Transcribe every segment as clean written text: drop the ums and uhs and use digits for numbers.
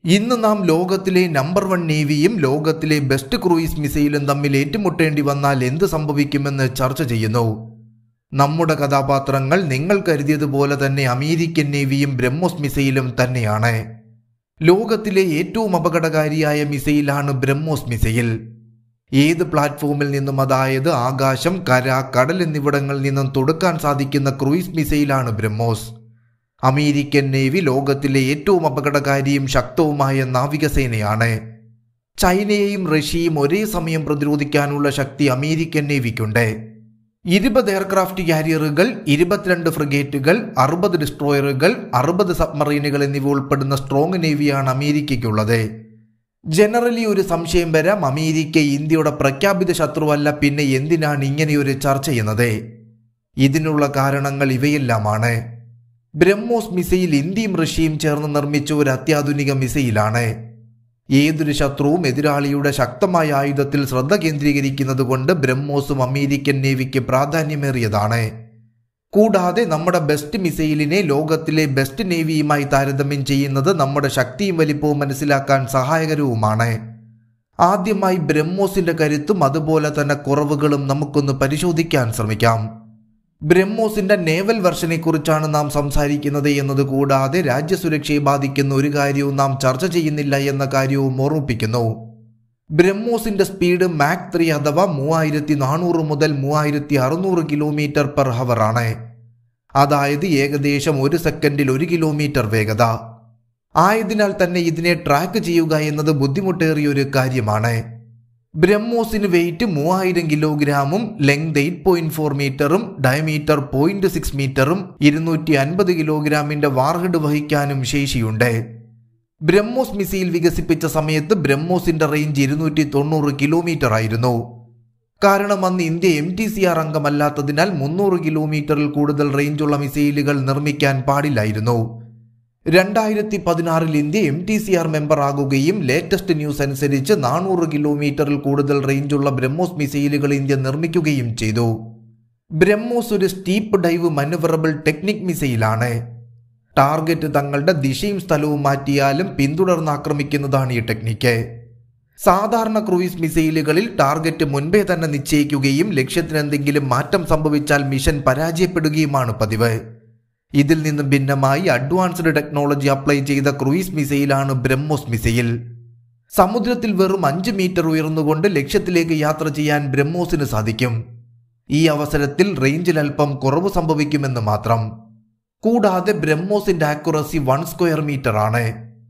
ഇന്ന് നാം ലോകത്തിലെ നമ്പർ 1 നേവിയും ലോകത്തിലെ ബെസ്റ്റ് ക്രൂയിസ് മിസൈലും തമ്മിൽ ഏറ്റുമുട്ടേണ്ടി വന്നാൽ എന്ത് സംഭവിക്കുമെന്ന് ചർച്ച ചെയ്യുന്നു. നമ്മുടെ കഥാപാത്രങ്ങൾ നിങ്ങൾ കരുതിയതുപോലെ തന്നെ അമേരിക്കൻ നേവിയും ബ്രഹ്മോസ് മിസൈലും തന്നെയാണ്. ലോകത്തിലെ ഏറ്റവും അപകടകാരിയായ മിസൈലാണ് ബ്രഹ്മോസ് മിസൈൽ. ഏത് പ്ലാറ്റ്ഫോമിൽ നിന്നും, അതായത് ആകാശം, കര, കടൽ എന്നിവിടങ്ങളിൽ നിന്നും തൊടുക്കാൻ സാധിക്കുന്ന ക്രൂയിസ് മിസൈലാണ് ബ്രഹ്മോസ്. അമേരിക്കൻ നേവി ലോകത്തിലെ ഏറ്റവും അപകടകാരിയും ശക്തവുമായ നാവികസേനയാണ്. ചൈനയെയും റഷ്യയും ഒരേ സമയം പ്രതിരോധിക്കാനുള്ള ശക്തി അമേരിക്കൻ നേവിക്കുണ്ട്. 20 എയർക്രാഫ്റ്റ് കാരിയറുകൾ, 22 ഫ്രിഗേറ്റുകൾ, 60 ഡിസ്ട്രോയറുകൾ, 60 സബ്മറീനുകൾ എന്നിവ ഉൾപ്പെടുന്ന സ്ട്രോങ് നേവിയാണ് അമേരിക്കയ്ക്കുള്ളത്. ജനറലി ഒരു സംശയം വരാം, അമേരിക്ക ഇന്ത്യയുടെ പ്രഖ്യാപിത ശത്രുവല്ല, പിന്നെ എന്തിനാണ് ഇങ്ങനെയൊരു ചർച്ച ചെയ്യുന്നത്? ഇതിനുള്ള കാരണങ്ങൾ ഇവയെല്ലാമാണ്. ബ്രഹ്മോസ് മിസൈൽ ഇന്ത്യയും റഷ്യയും ചേർന്ന് നിർമ്മിച്ച ഒരു അത്യാധുനിക മിസൈലാണ്. ഏതൊരു ശത്രുവും എതിരാളിയുടെ ശക്തമായ ആയുധത്തിൽ ശ്രദ്ധ കേന്ദ്രീകരിക്കുന്നത് കൊണ്ട് ബ്രഹ്മോസും അമേരിക്കൻ നേവിക്ക് പ്രാധാന്യമേറിയതാണ്. കൂടാതെ നമ്മുടെ ബെസ്റ്റ് മിസൈലിനെ ലോകത്തിലെ ബെസ്റ്റ് നേവിയുമായി താരതമ്യം ചെയ്യുന്നത് നമ്മുടെ ശക്തിയും വലിപ്പവും മനസ്സിലാക്കാൻ സഹായകരവുമാണ്. ആദ്യമായി ബ്രഹ്മോസിന്റെ കരുത്തും അതുപോലെ തന്നെ കുറവുകളും നമുക്കൊന്ന് പരിശോധിക്കാൻ ശ്രമിക്കാം. ബ്രഹ്മോസിന്റെ നേവൽ വെർഷനെ കുറിച്ചാണ് നാം സംസാരിക്കുന്നത് എന്നത് കൂടാതെ രാജ്യസുരക്ഷയെ ബാധിക്കുന്ന ഒരു കാര്യവും നാം ചർച്ച ചെയ്യുന്നില്ല എന്ന കാര്യവും ഓർമ്മിപ്പിക്കുന്നു. ബ്രഹ്മോസിന്റെ സ്പീഡ് മാക് 3 അഥവാ 3400 മുതൽ 3600 km/h ആണ്. അതായത് ഏകദേശം 1 സെക്കൻഡിൽ 1 കിലോമീറ്റർ വേഗത. ആയതിനാൽ തന്നെ ഇതിനെ ട്രാക്ക് ചെയ്യുക എന്നത് ബുദ്ധിമുട്ടേറിയ ഒരു കാര്യമാണ്. ബ്രഹ്മോസിന് വെയിറ്റ് 3000 കിലോഗ്രാമും ലെങ്ത് 8.4 മീറ്ററും ഡയമീറ്റർ 0.6 മീറ്ററും 250 കിലോഗ്രാമിന്റെ വാർഹെഡ് വഹിക്കാനും ശേഷിയുണ്ട്. ബ്രഹ്മോസ് മിസൈൽ വികസിപ്പിച്ച സമയത്ത് ബ്രഹ്മോസിന്റെ റേഞ്ച് 290 കിലോമീറ്റർ ആയിരുന്നു. കാരണം അന്ന് ഇന്ത്യ MTCR അംഗമല്ലാത്തതിനാൽ 300 കിലോമീറ്ററിൽ കൂടുതൽ റേഞ്ചുള്ള മിസൈലുകൾ നിർമ്മിക്കാൻ പാടില്ലായിരുന്നു. 2016 ഇന്ത്യ MTCR മെമ്പർ ആകുകയും ലേറ്റസ്റ്റ് ന്യൂസ് അനുസരിച്ച് 400 കിലോമീറ്ററിൽ കൂടുതൽ റേഞ്ചുള്ള ബ്രഹ്മോസ് മിസൈലുകൾ ഇന്ത്യ നിർമ്മിക്കുകയും ചെയ്തു. ബ്രഹ്മോസ് ഒരു സ്റ്റീപ്പ് ഡൈവ് മാനുവറബിൾ ടെക്നിക് മിസൈലാണ്. ടാർഗറ്റ് തങ്ങളുടെ ദിശയും സ്ഥലവും മാറ്റിയാലും പിന്തുടർന്ന് ആക്രമിക്കുന്നതാണ് ഈ ടെക്നിക്ക്. സാധാരണ ക്രൂയിസ് മിസൈലുകളിൽ ടാർഗറ്റ് മുൻപേ തന്നെ നിശ്ചയിക്കുകയും ലക്ഷ്യത്തിന് എന്തെങ്കിലും മാറ്റം സംഭവിച്ചാൽ മിഷൻ പരാജയപ്പെടുകയുമാണ് പതിവ്. ഇതിൽ നിന്നും ഭിന്നമായി അഡ്വാൻസ്ഡ് ടെക്നോളജി അപ്ലൈ ചെയ്ത ക്രൂയിസ് മിസൈലാണ് ബ്രഹ്മോസ് മിസൈൽ. സമുദ്രത്തിൽ വെറും 5 മീറ്റർ ഉയർന്നുകൊണ്ട് ലക്ഷ്യത്തിലേക്ക് യാത്ര ചെയ്യാൻ ബ്രഹ്മോസിന് സാധിക്കും. ഈ അവസരത്തിൽ റേഞ്ചിൽ അല്പം കുറവ് സംഭവിക്കുമെന്ന് മാത്രം. കൂടാതെ ബ്രഹ്മോസിന്റെ ആക്യുറസി 1 സ്ക്വയർ മീറ്റർ ആണ്.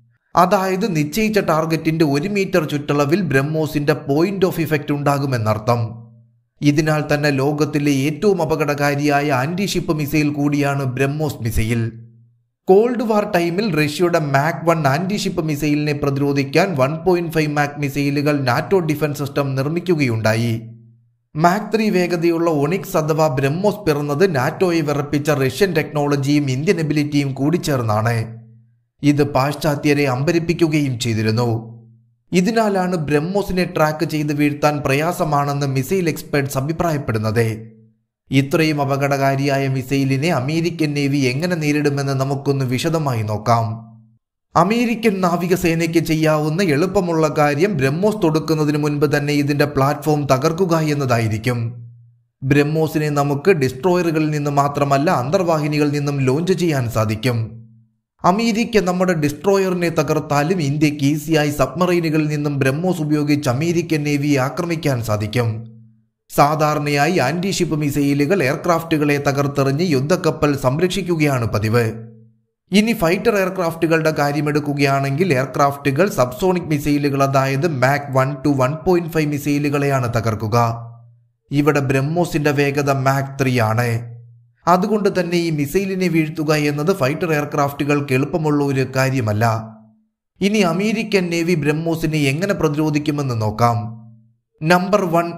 അതായത് നിശ്ചയിച്ച ടാർഗറ്റിന്റെ 1 മീറ്റർ ചുറ്റളവിൽ ബ്രഹ്മോസിന്റെ പോയിന്റ് ഓഫ് ഇഫക്റ്റ് ഉണ്ടാകുമെന്നർത്ഥം. ഇതിനാൽ തന്നെ ലോകത്തിലെ ഏറ്റവും അപകടകാരിയായ ആന്റിഷിപ്പ് മിസൈൽ കൂടിയാണ് ബ്രഹ്മോസ് മിസൈൽ. കോൾഡ് വാർ ടൈമിൽ റഷ്യയുടെ മാക് 1 ആന്റിഷിപ്പ് മിസൈലിനെ പ്രതിരോധിക്കാൻ 1.5 മാക് മിസൈലുകൾ നാറ്റോ ഡിഫൻസ് സിസ്റ്റം നിർമ്മിക്കുകയുണ്ടായി. മാക് 3 വേഗതയുള്ള ഒണിക്സ് അഥവാ ബ്രഹ്മോസ് പിറന്നത് നാറ്റോയെ വിറപ്പിച്ച റഷ്യൻ ടെക്നോളജിയും ഇന്ത്യൻ എബിലിറ്റിയും കൂടിച്ചേർന്നാണ്. ഇത് പാശ്ചാത്യരെ അമ്പരിപ്പിക്കുകയും ചെയ്തിരുന്നു. ഇതിനാലാണ് ബ്രഹ്മോസിനെ ട്രാക്ക് ചെയ്ത് വീഴ്ത്താൻ പ്രയാസമാണെന്ന് മിസൈൽ എക്സ്പെർട്സ് അഭിപ്രായപ്പെടുന്നത്. ഇത്രയും അപകടകാരിയായ മിസൈലിനെ അമേരിക്കൻ നേവി എങ്ങനെ നേരിടുമെന്ന് നമുക്കൊന്ന് വിശദമായി നോക്കാം. അമേരിക്കൻ നാവികസേനയ്ക്ക് ചെയ്യാവുന്ന എളുപ്പമുള്ള കാര്യം ബ്രഹ്മോസ് തൊടുക്കുന്നതിന് മുൻപ് തന്നെ ഇതിന്റെ പ്ലാറ്റ്ഫോം തകർക്കുക എന്നതായിരിക്കും. ബ്രഹ്മോസിനെ നമുക്ക് ഡിസ്ട്രോയറുകളിൽ നിന്ന് മാത്രമല്ല അന്തർവാഹിനികളിൽ നിന്നും ലോഞ്ച് ചെയ്യാൻ സാധിക്കും. അമേരിക്ക നമ്മുടെ ഡിസ്ട്രോയറിനെ തകർത്താലും ഇന്ത്യക്ക് ഈസിയായി സബ്മറൈനുകളിൽ നിന്നും ബ്രഹ്മോസ് ഉപയോഗിച്ച് അമേരിക്കൻ നേവിയെ ആക്രമിക്കാൻ സാധിക്കും. സാധാരണയായി ആന്റിഷിപ്പ് മിസൈലുകൾ എയർക്രാഫ്റ്റുകളെ തകർത്തെറിഞ്ഞ് യുദ്ധക്കപ്പൽ സംരക്ഷിക്കുകയാണ് പതിവ്. ഇനി ഫൈറ്റർ എയർക്രാഫ്റ്റുകളുടെ കാര്യമെടുക്കുകയാണെങ്കിൽ എയർക്രാഫ്റ്റുകൾ സബ്സോണിക് മിസൈലുകൾ, അതായത് മാക് 1 to 1.5 മിസൈലുകളെയാണ് തകർക്കുക. ഇവിടെ ബ്രഹ്മോസിന്റെ വേഗത മാക് 3 ആണ്. അതുകൊണ്ട് തന്നെ ഈ മിസൈലിനെ വീഴ്ത്തുക എന്നത് ഫൈറ്റർ എയർക്രാഫ്റ്റുകൾക്ക് എളുപ്പമുള്ള ഒരു കാര്യമല്ല. ഇനി അമേരിക്കൻ നേവി ബ്രഹ്മോസിനെ എങ്ങനെ പ്രതിരോധിക്കുമെന്ന് നോക്കാം. Number 1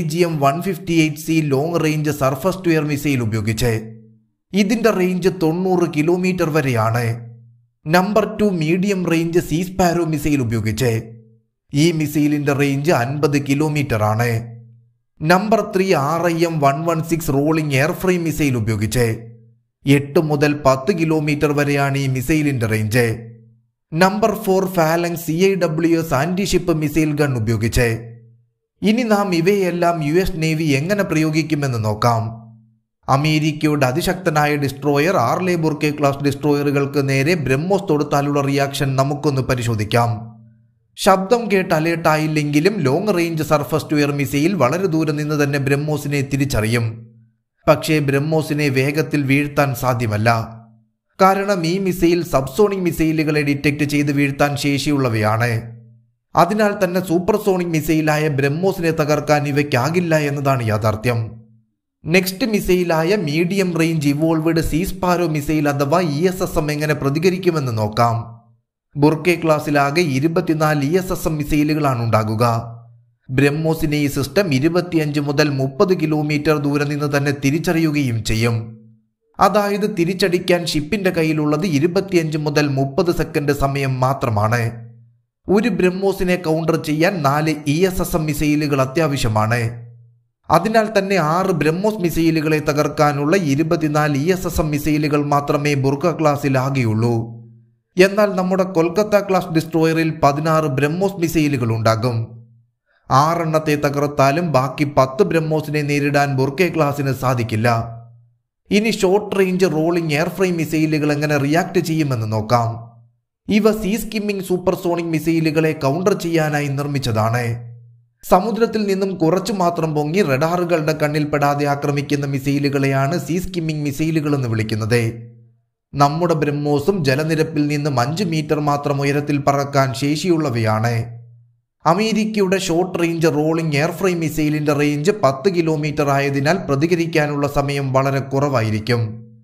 AGM-158C long range surface to air missile ഉപയോഗിച്ച്. ഇതിന്റെ റേഞ്ച് 90 കിലോമീറ്റർ വരെയാണ്. Number 2 medium range Sea Sparrow missile ഉപയോഗിച്ച്. ഈ മിസൈലിന്റെ റേഞ്ച് 50 കിലോമീറ്റർ ആണ്. Number 3 RIM-116 rolling airframe missile ഉപയോഗിച്ച്. 8 മുതൽ 10 കിലോമീറ്റർ വരെയാണ് ഈ മിസൈലിന്റെ range. Number 4 Phalanx CIWS antiship missile gun ഉപയോഗിച്ച്. ഇനി നാം ഇവയെല്ലാം US നേവി എങ്ങനെ പ്രയോഗിക്കുമെന്ന് നോക്കാം. അമേരിക്കയുടെ അതിശക്തനായ ഡിസ്ട്രോയർ ആർലെ ബുർക്കെ ക്ലാസ് ഡിസ്ട്രോയറുകൾക്ക് നേരെ ബ്രഹ്മോസ് തൊടുത്താലുള്ള റിയാക്ഷൻ നമുക്കൊന്ന് പരിശോധിക്കാം. ശബ്ദം കേട്ട് അലേർട്ട് ആയില്ലെങ്കിലും long range surface to air missile വളരെ ദൂരെ നിന്ന് തന്നെ ബ്രഹ്മോസിനെ തിരിച്ചറിയും. പക്ഷേ ബ്രഹ്മോസിനെ വേഗത്തിൽ വീഴ്ത്താൻ സാധ്യമല്ല. കാരണം ഈ മിസൈൽ സബ്സോണിക് മിസൈലുകളെ ഡിറ്റക്ട് ചെയ്ത് വീഴ്ത്താൻ ശേഷിയുള്ളവയാണ്. അതിനാൽ തന്നെ സൂപ്പർസോണിക് മിസൈലായ ബ്രഹ്മോസിനെ തകർക്കാൻ ഇവയ്ക്കാകില്ല എന്നതാണ് യാഥാർത്ഥ്യം. നെക്സ്റ്റ് മിസൈലായ medium range evolved Sea Sparrow missile അഥവാ ESSM എങ്ങനെ പ്രതികരിക്കുമെന്ന് നോക്കാം. ബുർക്കെ ക്ലാസ്സിലാകെ 24 ESSM മിസൈലുകളാണ് ഉണ്ടാകുക. ബ്രഹ്മോസിനെ ഈ സിസ്റ്റം 25 മുതൽ 30 കിലോമീറ്റർ ദൂരെ നിന്ന് തന്നെ തിരിച്ചറിയുകയും ചെയ്യും. അതായത് തിരിച്ചടിക്കാൻ ഷിപ്പിന്റെ കയ്യിലുള്ളത് 25 മുതൽ 30 സെക്കൻഡ് സമയം മാത്രമാണ്. ഒരു ബ്രഹ്മോസിനെ കൗണ്ടർ ചെയ്യാൻ 4 ESSM മിസൈലുകൾ അത്യാവശ്യമാണ്. അതിനാൽ തന്നെ 6 ബ്രഹ്മോസ് മിസൈലുകളെ തകർക്കാനുള്ള 24 ESSM മിസൈലുകൾ മാത്രമേ ബുർക്ക ക്ലാസ്സിൽ ആകെയുള്ളൂ. എന്നാൽ നമ്മുടെ കൊൽക്കത്ത ക്ലാസ് ഡിസ്ട്രോയറിൽ 16 ബ്രഹ്മോസ് മിസൈലുകൾ ഉണ്ടാകും. 6 എണ്ണത്തെ തകർത്താലും ബാക്കി 10 ബ്രഹ്മോസിനെ നേരിടാൻ ബുർക്കെ ക്ലാസ്സിന് സാധിക്കില്ല. ഇനി ഷോർട്ട് റേഞ്ച് റോളിംഗ് എയർഫ്രെയിം മിസൈലുകൾ എങ്ങനെ റിയാക്ട് ചെയ്യുമെന്ന് നോക്കാം. ഇവ സീ സ്കിമ്മിംഗ് സൂപ്പർസോണിക് മിസൈലുകളെ കൗണ്ടർ ചെയ്യാനായി നിർമ്മിച്ചതാണ്. സമുദ്രത്തിൽ നിന്നും കുറച്ചു മാത്രം പൊങ്ങി റഡാറുകളുടെ കണ്ണിൽപ്പെടാതെ ആക്രമിക്കുന്ന മിസൈലുകളെയാണ് സീ സ്കിമ്മിംഗ് മിസൈലുകൾ എന്ന് വിളിക്കുന്നത്. നമ്മുടെ ബ്രഹ്മോസും ജലനിരപ്പിൽ നിന്നും 5 മീറ്റർ മാത്രം ഉയരത്തിൽ പറക്കാൻ ശേഷിയുള്ളവയാണ്. അമേരിക്കയുടെ ഷോർട്ട് റേഞ്ച് റോളിംഗ് എയർഫ്രെയിം മിസൈലിന്റെ റേഞ്ച് 10 കിലോമീറ്റർ ആയതിനാൽ പ്രതികരിക്കാനുള്ള സമയം വളരെ കുറവായിരിക്കും.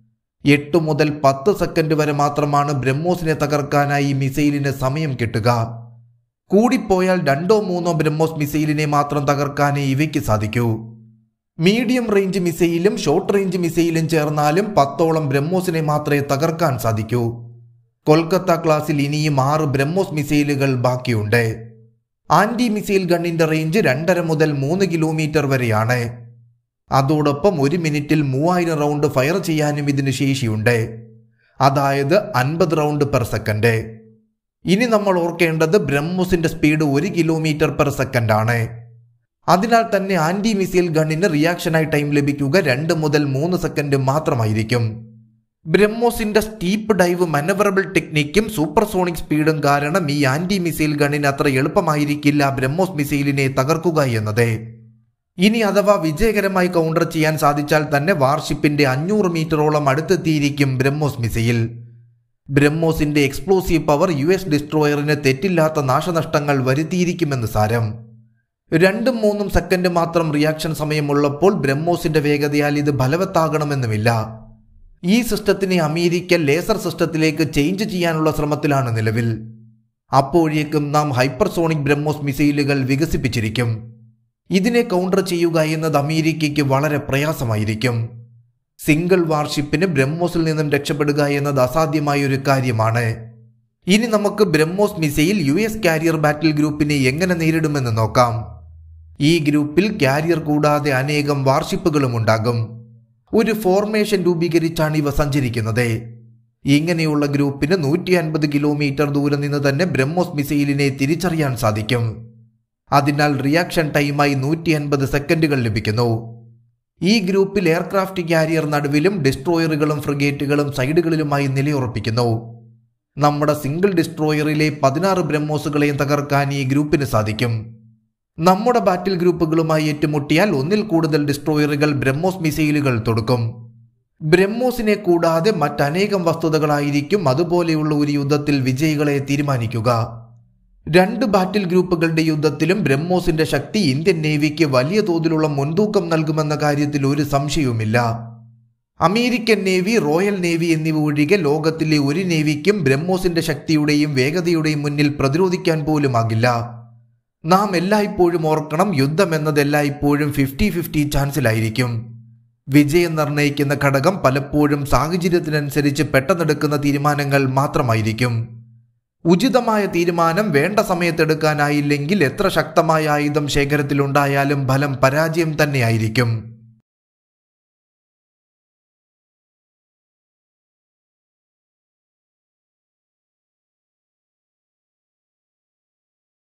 8 മുതൽ 10 സെക്കൻഡ് വരെ മാത്രമാണ് ബ്രഹ്മോസിനെ തകർക്കാനായി ഈ മിസൈലിന് സമയം കിട്ടുക. കൂടിപ്പോയാൽ 2-3 ബ്രഹ്മോസ് മിസൈലിനെ മാത്രം തകർക്കാനേ ഇവയ്ക്ക് സാധിക്കൂ. മീഡിയം റേഞ്ച് മിസൈലും ഷോർട്ട് റേഞ്ച് മിസൈലും ചേർന്നാലും 10ഓളം ബ്രഹ്മോസിനെ മാത്രമേ തകർക്കാൻ സാധിക്കൂ. കൊൽക്കത്ത ക്ലാസ്സിൽ ഇനിയും 6 ബ്രഹ്മോസ് മിസൈലുകൾ ബാക്കിയുണ്ട്. ആന്റി മിസൈൽ ഗണ്ണിന്റെ റേഞ്ച് 2.5 മുതൽ 3 കിലോമീറ്റർ വരെയാണ്. അതോടൊപ്പം 1 മിനിറ്റിൽ 3000 റൗണ്ട് ഫയർ ചെയ്യാനും ഇതിന് ശേഷിയുണ്ട്. അതായത് 50 റൗണ്ട് പെർ സെക്കൻഡ്. ഇനി നമ്മൾ ഓർക്കേണ്ടത് ബ്രഹ്മോസിന്റെ സ്പീഡ് 1 കിലോമീറ്റർ പെർ സെക്കൻഡ് ആണ്. അതിനാൽ തന്നെ ആന്റി മിസൈൽ ഗണ്ണിന് റിയാക്ഷനായി ടൈം ലഭിക്കുക 2 മുതൽ 3 സെക്കൻഡ് മാത്രമായിരിക്കും. ബ്രഹ്മോസിന്റെ സ്റ്റീപ്പ് ഡൈവ് മാനവറബിൾ ടെക്നിക്കും സൂപ്പർസോണിക് സ്പീഡും കാരണം ഈ ആന്റി മിസൈൽ ഗണ്ണിന് അത്ര എളുപ്പമായിരിക്കില്ല ബ്രഹ്മോസ് മിസൈലിനെ തകർക്കുക എന്നത്. ഇനി അഥവാ വിജയകരമായി കൗണ്ടർ ചെയ്യാൻ സാധിച്ചാൽ തന്നെ വാർഷിപ്പിന്റെ 500 മീറ്ററോളം അടുത്തെത്തിയിരിക്കും ബ്രഹ്മോസ് മിസൈൽ. ബ്രഹ്മോസിന്റെ എക്സ്പ്ലോസീവ് പവർ US ഡിസ്ട്രോയറിന് തെറ്റില്ലാത്ത നാശനഷ്ടങ്ങൾ വരുത്തിയിരിക്കുമെന്ന് സാരം. 2-3 സെക്കൻഡ് മാത്രം റിയാക്ഷൻ സമയമുള്ളപ്പോൾ ബ്രഹ്മോസിന്റെ വേഗതയാൽ ഇത് ഫലവത്താകണമെന്നുമില്ല. ഈ സിസ്റ്റത്തിനെ അമേരിക്ക ലേസർ സിസ്റ്റത്തിലേക്ക് ചേഞ്ച് ചെയ്യാനുള്ള ശ്രമത്തിലാണ് നിലവിൽ. അപ്പോഴേക്കും നാം ഹൈപ്പർസോണിക് ബ്രഹ്മോസ് മിസൈലുകൾ വികസിപ്പിച്ചിരിക്കും. ഇതിനെ കൗണ്ടർ ചെയ്യുക എന്നത് അമേരിക്കയ്ക്ക് വളരെ പ്രയാസമായിരിക്കും. സിംഗിൾ വാർഷിപ്പിന് ബ്രഹ്മോസിൽ നിന്നും രക്ഷപ്പെടുക എന്നത് അസാധ്യമായ ഒരു കാര്യമാണ്. ഇനി നമുക്ക് BrahMos missile US carrier battle ഗ്രൂപ്പിനെ എങ്ങനെ നേരിടുമെന്ന് നോക്കാം. ഈ ഗ്രൂപ്പിൽ കാരിയർ കൂടാതെ അനേകം വാർഷിപ്പുകളും ഉണ്ടാകും. ഒരു ഫോർമേഷൻ രൂപീകരിച്ചാണ് ഇവ സഞ്ചരിക്കുന്നത്. ഇങ്ങനെയുള്ള ഗ്രൂപ്പിന് 150 കിലോമീറ്റർ ദൂരെ നിന്ന് തന്നെ ബ്രഹ്മോസ് മിസൈലിനെ തിരിച്ചറിയാൻ സാധിക്കും. അതിനാൽ റിയാക്ഷൻ ടൈമായി 150 സെക്കൻഡുകൾ ലഭിക്കുന്നു. ഈ ഗ്രൂപ്പിൽ എയർക്രാഫ്റ്റ് കാരിയർ നടുവിലും ഡിസ്ട്രോയറുകളും ഫ്രിഗേറ്റുകളും സൈഡുകളിലുമായി നിലയുറപ്പിക്കുന്നു. നമ്മുടെ സിംഗിൾ ഡിസ്ട്രോയറിലെ 16 ബ്രഹ്മോസുകളെയും തകർക്കാൻ ഈ ഗ്രൂപ്പിന് സാധിക്കും. നമ്മുടെ ബാറ്റിൽ ഗ്രൂപ്പുകളുമായി ഏറ്റുമുട്ടിയാൽ 1-ൽ കൂടുതൽ ഡിസ്ട്രോയറുകൾ ബ്രഹ്മോസ് മിസൈലുകൾ തൊടുക്കും. ബ്രഹ്മോസിനെ കൂടാതെ മറ്റനേകം വസ്തുതകളായിരിക്കും അതുപോലെയുള്ള ഒരു യുദ്ധത്തിൽ വിജയികളെ തീരുമാനിക്കുക. 2 ബാറ്റിൽ ഗ്രൂപ്പുകളുടെ യുദ്ധത്തിലും ബ്രഹ്മോസിന്റെ ശക്തി ഇന്ത്യൻ നേവിക്ക് വലിയ തോതിലുള്ള മുൻതൂക്കം നൽകുമെന്ന കാര്യത്തിൽ ഒരു സംശയവുമില്ല. അമേരിക്കൻ നേവി, റോയൽ നേവി എന്നിവ ഒഴികെ ലോകത്തിലെ ഒരു നേവിക്കും ബ്രഹ്മോസിന്റെ ശക്തിയുടെയും വേഗതയുടെയും മുന്നിൽ പ്രതിരോധിക്കാൻ പോലുമാകില്ല. നാം എല്ലായ്പ്പോഴും ഓർക്കണം, യുദ്ധം എന്നത് എല്ലായ്പ്പോഴും 50-50 ചാൻസിലായിരിക്കും. വിജയം നിർണ്ണയിക്കുന്ന ഘടകം പലപ്പോഴും സാഹചര്യത്തിനനുസരിച്ച് പെട്ടെന്നെടുക്കുന്ന തീരുമാനങ്ങൾ മാത്രമായിരിക്കും. ഉചിതമായ തീരുമാനം വേണ്ട സമയത്തെടുക്കാനായില്ലെങ്കിൽ എത്ര ശക്തമായ ആയുധം ശേഖരത്തിലുണ്ടായാലും ഫലം പരാജയം തന്നെയായിരിക്കും.